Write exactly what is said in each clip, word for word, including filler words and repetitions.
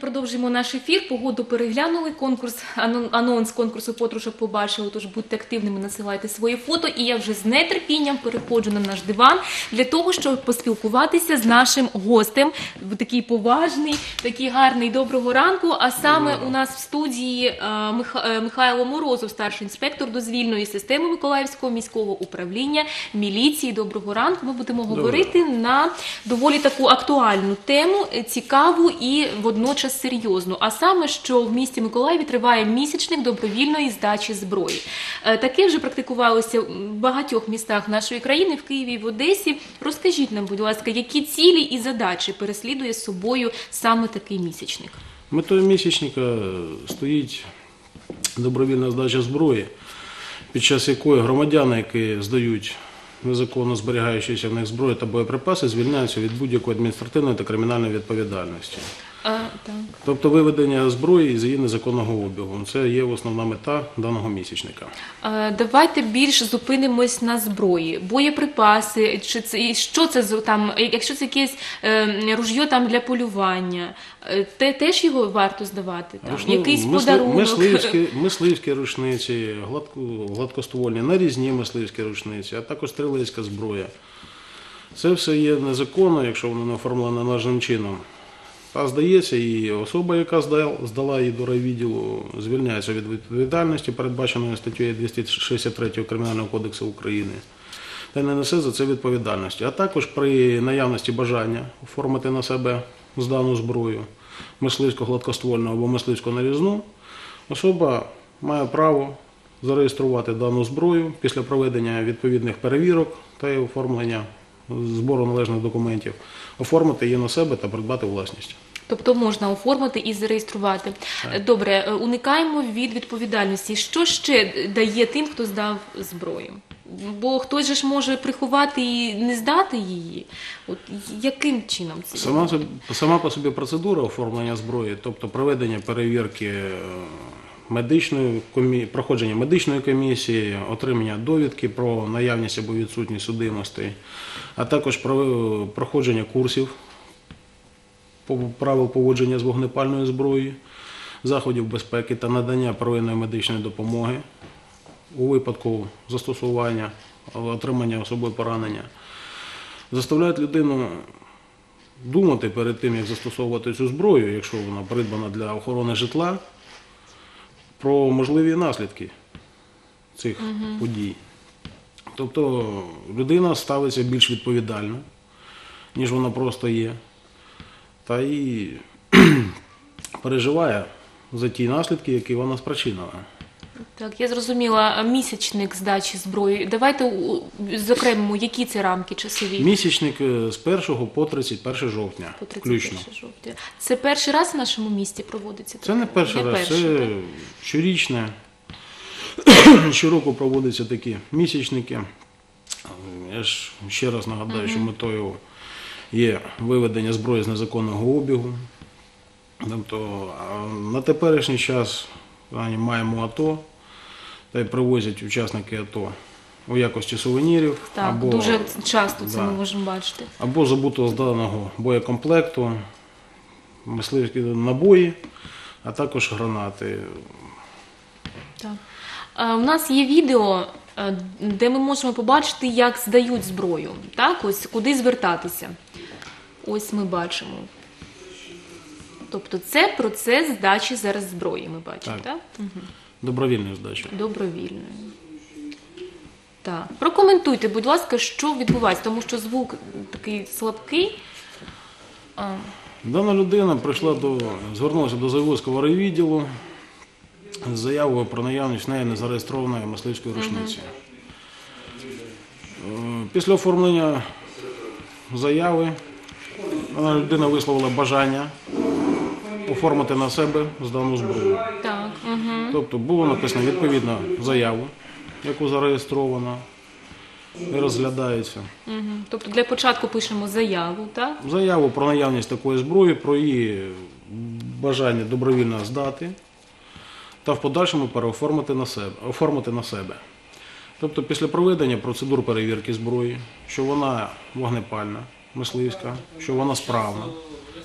продовжуємо наш ефір. Погоду переглянули, конкурс, анонс конкурсу подружок побачили, тож будьте активними, насилайте свої фото. І я вже з нетерпінням переходжу на наш диван для того, щоб поспілкуватися з нашим гостем. Такий поважний, такий гарний, доброго ранку. А саме у нас в студії Михайло Морозов, старший інспектор дозвільної системи Миколаївського міського управління міліції. Доброго ранку. Ми будемо говорити на доволі таку актуальну тему, цікаву і водночас серйозну. А саме, що в місті Миколаєві триває місячник добровільної здачі зброї. Таке вже практикувалося в багатьох містах нашої країни, в Києві і в Одесі. Розкажіть нам, будь ласка, які цілі і задачі переслідує з собою саме такий місячник? Метою місячника стоїть добровільна здача зброї, під час якої громадяни, які здають незаконно зберігаючися в них зброю та боєприпаси, звільняються від будь-якої адміністративної та кримінальної відповідальності. А, так. Тобто виведення зброї з її незаконного обігу. Це є основна мета даного місячника. А, давайте більш зупинимось на зброї. Боєприпаси, чи це, що це там, якщо це якесь е, ружьо там для полювання, те, теж його варто здавати? Там? Рушну, Якийсь мисли, подарунок? Мисливські, мисливські рушниці, гладко, гладкоствольні, нарізні мисливські рушниці, а також стрілецька зброя. Це все є незаконно, якщо воно не оформлено належним чином. А здається, і особа, яка здала її до райвідділу, звільняється від відповідальності, передбаченої статтею двісті шістдесят три Кримінального кодексу України, та не несе за це відповідальності. А також при наявності бажання оформити на себе здану зброю, мисливську гладкоствольну або мисливську нарізну, особа має право зареєструвати дану зброю після проведення відповідних перевірок та її оформлення збору належних документів, оформити її на себе та придбати власність. Тобто можна оформити і зареєструвати. Так. Добре, уникаємо від відповідальності. Що ще дає тим, хто здав зброю? Бо хтось же ж може приховати і не здати її. От яким чином це? Сама, сама по собі процедура оформлення зброї, тобто проведення перевірки медичної комі... проходження медичної комісії, отримання довідки про наявність або відсутність судимостей, а також проходження курсів правил поводження з вогнепальною зброєю, заходів безпеки та надання первинної медичної допомоги у випадку застосування, отримання особою поранення, заставляють людину думати перед тим, як застосовувати цю зброю, якщо вона придбана для охорони житла, про можливі наслідки цих угу. подій. Тобто людина ставиться більш відповідально, ніж вона просто є, та і переживає за ті наслідки, які вона спричинила. Так, я зрозуміла. Місячник здачі зброї. Давайте зокрема, які це рамки часові? Місячник з першого по тридцять перше жовтня, по тридцять перше включно. жовтня. Це перший раз в нашому місті проводиться? Це не перший не раз, перший, це так? щорічне. Щороку проводяться такі місячники. Я ж ще раз нагадаю, угу. що метою є виведення зброї з незаконного обігу. Тобто на теперішній час маємо АТО, та й привозять учасники АТО у якості сувенірів. Так, або, дуже часто це да, ми можемо бачити. Або забутого зданого боєкомплекту, мисливські набої, а також гранати. Так. А, у нас є відео, де ми можемо побачити, як здають зброю. Так, ось куди звертатися. Ось ми бачимо. Тобто це процес здачі зараз зброї, ми бачимо, так? Так, угу. Добровільної здачі. Добровільної. Так. Прокоментуйте, будь ласка, що відбувається, тому що звук такий слабкий. А. Дана людина прийшла до, звернулася до Заводського райвідділу з заявою про наявність в неї незареєстрованої мисливської рушниці. Угу. Після оформлення заяви дана людина висловила бажання оформити на себе здану зброю. Так, угу. Тобто було написано відповідну заяву, яку зареєстровано і розглядається. Угу. Тобто для початку пишемо заяву, так? Заяву про наявність такої зброї, про її бажання добровільно здати та в подальшому переоформити на себе, оформити на себе. Тобто після проведення процедур перевірки зброї, що вона вогнепальна, мисливська, що вона справна,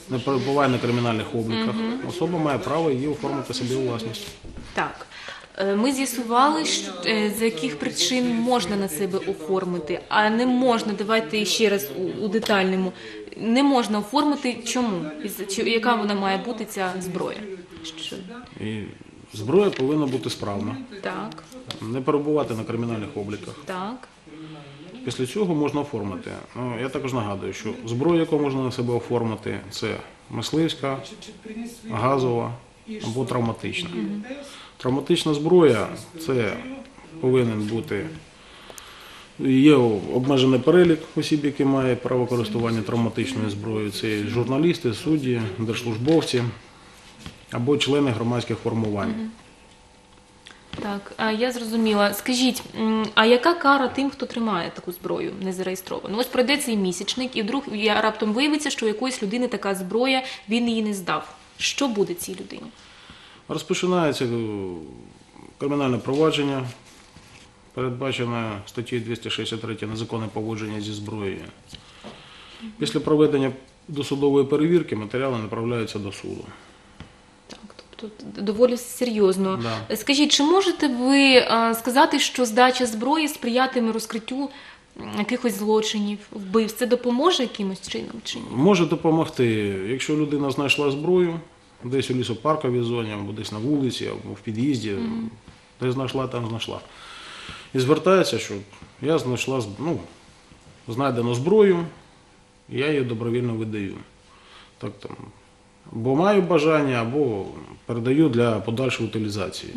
не перебуває на кримінальних обліках, особа має право її оформити собі у власність. Так. Е, Ми з'ясували, що, е, з яких причин можна на себе оформити, а не можна, давайте ще раз у, у детальному, не можна оформити чому? Із- чи- Яка вона має бути, ця зброя? Що? І зброя повинна бути справна, Так, не перебувати на кримінальних обліках. так. Після цього можна оформити. Ну, я також нагадую, що зброю, яку можна на себе оформити, це мисливська, газова або травматична. Травматична зброя – це повинен бути, є обмежений перелік осіб, які мають право користування травматичною зброєю. Це журналісти, судді, держслужбовці або члени громадських формувань. Так, а я зрозуміла. Скажіть, м, а яка кара тим, хто тримає таку зброю незареєстровану? Ось пройде цей місячник, і вдруг я раптом виявиться, що у якоїсь людини така зброя, він її не здав. Що буде цій людині? Розпочинається е, кримінальне провадження, передбачене статтею двісті шістдесят три «Незаконне поводження зі зброєю». Після проведення досудової перевірки матеріали направляються до суду. Так, тобто доволі серйозно. Да. Скажіть, чи можете ви а, сказати, що здача зброї сприятиме розкриттю м, якихось злочинів, вбивств? Це допоможе якимось чином чи ні? Може допомогти, якщо людина знайшла зброю, десь у лісопарковій зоні, або десь на вулиці, або в під'їзді, де знайшла, там знайшла. І звертається, що я знайшла, зб- ну, знайдено зброю, і я її добровільно видаю. Так, там, або маю бажання, або передаю для подальшої утилізації.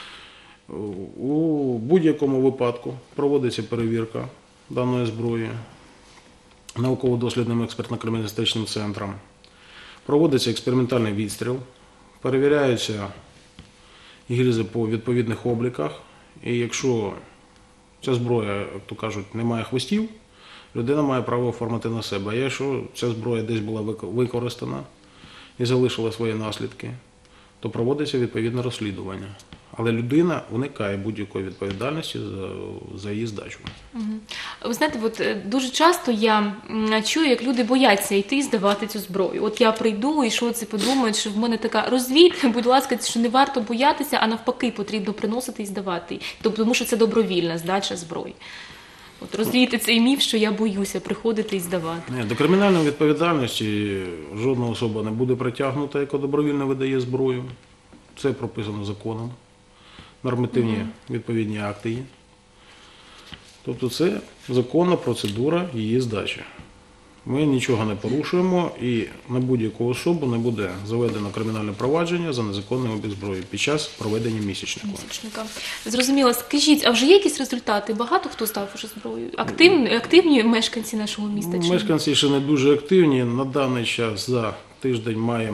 У будь-якому випадку проводиться перевірка даної зброї науково-дослідним експертно-криміналістичним центром. Проводиться експериментальний відстріл, перевіряються гільзи по відповідних обліках, і якщо ця зброя, як то кажуть, не має хвостів, людина має право оформити на себе. А якщо ця зброя десь була вик- використана і залишила свої наслідки, то проводиться відповідне розслідування. Але людина уникає будь-якої відповідальності за, за її здачу. Ви знаєте, от е, дуже часто я м, чую, як люди бояться йти і здавати цю зброю. От я прийду, і що це подумають, що в мене така розвідка, будь ласка, що не варто боятися, а навпаки потрібно приносити і здавати. Тобто, тому що це добровільна здача зброї. От розвійте цей міф, що я боюся приходити і здавати. Ні, до кримінальної відповідальності жодна особа не буде притягнута, яка добровільно видає зброю. Це прописано законом. Нормативні відповідні акти є. Тобто це законна процедура її здачі. Ми нічого не порушуємо і на будь-яку особу не буде заведено кримінальне провадження за незаконним обіг зброї під час проведення місячнику. Місячника. Зрозуміло. Скажіть, а вже є якісь результати? Багато хто здав уже зброю? Активні, активні мешканці нашого міста? Чи ні? Мешканці ще не дуже активні. На даний час за тиждень маємо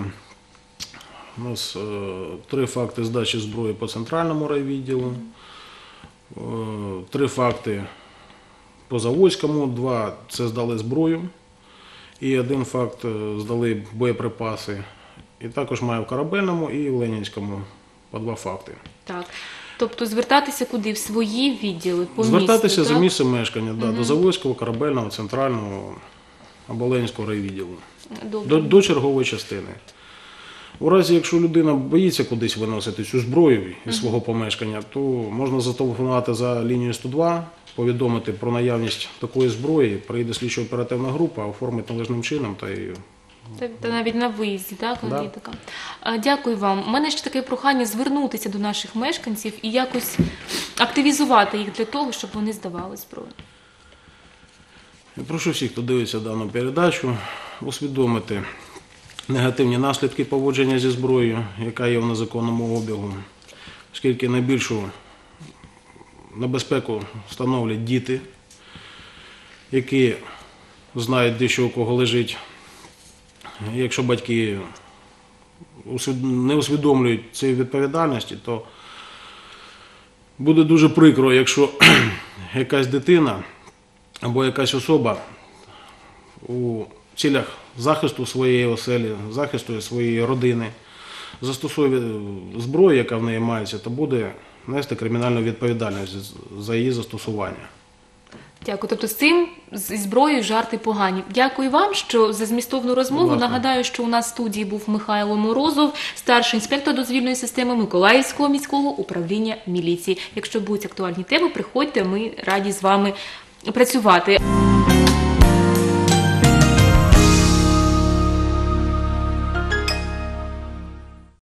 у нас е, три факти здачі зброї по центральному райвідділу, е, три факти по Заводському, два це здали зброю і один факт е, здали боєприпаси. І також має в Корабельному і в Ленінському по два факти. Так. Тобто звертатися куди? В свої відділи по Звертатися місту, за так? місцем мешкання да, до Заводського, Корабельного, Центрального або Ленінського райвідділу. Добре. До, до чергової частини. У разі, якщо людина боїться кудись виносити цю зброю із свого помешкання, то можна зателефонувати за лінією сто два, повідомити про наявність такої зброї, прийде слідчо-оперативна група, оформить належним чином та і Це та навіть на виїзді, так, Да. Андрій, така. А, Дякую вам. У мене ще таке прохання звернутися до наших мешканців і якось активізувати їх для того, щоб вони здавали зброю. Я прошу всіх, хто дивиться дану передачу, усвідомити негативні наслідки поводження зі зброєю, яка є в незаконному обігу, оскільки найбільшу небезпеку становлять діти, які знають, де що у кого лежить. Якщо батьки усвід- не усвідомлюють цієї відповідальності, то буде дуже прикро, якщо якась дитина або якась особа у цілях захисту своєї оселі, захисту своєї родини застосує зброю, яка в неї мається, то буде нести кримінальну відповідальність за її застосування. Дякую. Тобто з цим, зі зброєю жарти погані. Дякую вам, що за змістовну розмову. Будь ласка. Нагадаю, що у нас в студії був Михайло Морозов, старший інспектор дозвільної системи Миколаївського міського управління міліції. Якщо будуть актуальні теми, приходьте, ми раді з вами працювати.